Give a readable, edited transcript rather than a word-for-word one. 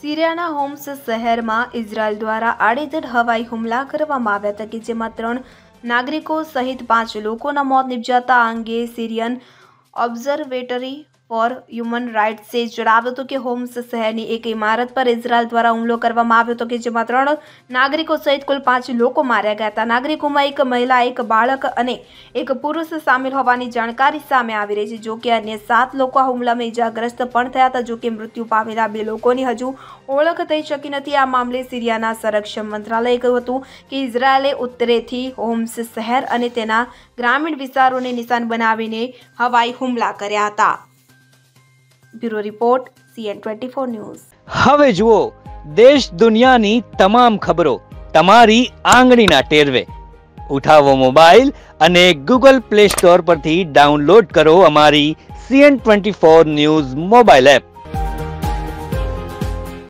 સિરિયાના homes શહેરમાં Israel દ્વારા આડેધડ હવાઈ હુમલા કરવામાં આવ્યા હતા કે જેમાં 3 નાગરિકો સહિત 5 લોકોના મોત નિપજ્યા આ અંગે સિરિયન ઓબ્ઝર્વેટરી ફોર હ્યુમન રાઇટ્સે જણાવ્યું હતું કે હોમ્સ શહેરની એક ઇમારત પર ઇઝરાયલ દ્વારા હુમલો કરવામાં આવ્યો હતો કે જેમાં 3 નાગરિકો સહિત કુલ 5 લોકો માર્યા ગયા હતા। નાગરિકોમાં એક મહિલા, એક બાળક અને એક પુરુષ સામેલ હોવાની જાણકારી સામે આવી રહી છે। જો કે અન્ય 7 લોકો આ હુમલામાં ઇજાગ્રસ્ત પણ થયા હતા। જો કે મૃત્યુ પામેલા 2 લોકોની હજુ ઓળખ થઈ શકી નથી। આ મામલે સિરિયાના સંરક્ષણ મંત્રાલયે કહ્યું હતું કે ઇઝરાયલે ઉત્તરેથી હોમ્સ શહેર અને તેના ગ્રામીણ વિસ્તારોને નિશાન બનાવીને હવાઈ હુમલા કર્યા હતા। Bureau report CN24 news. હવે જુઓ દેશ દુનિયાની તમામ ખબરો તમારી આંગળીના ટેરવે। ઉઠાવો મોબાઈલ અને Google Play Store પરથી ડાઉનલોડ કરો અમારી CN24 ન્યૂઝ મોબાઈલ એપ।